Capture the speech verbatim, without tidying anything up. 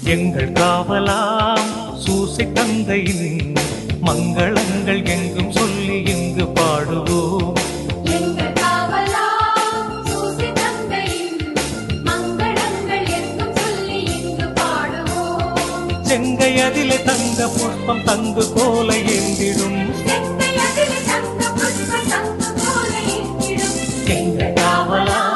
எங்கள் காவலாம் சூசை தந்தையின் மங்களங்கள் எங்கும் சொல்லி இங்கு பாடுவோம். எங்கள் காவலாம் சூசை தந்தையின் மங்களங்கள் எங்கும் சொல்லி இங்கு பாடுவோம். செங்கை அதிலே தங்க புஷ்பம் தங்கு கோல ஏந்திடும். செங்கை அதிலே தங்க புஷ்பம் தங்கு கோல ஏந்திடும். எங்கள் காவலாம்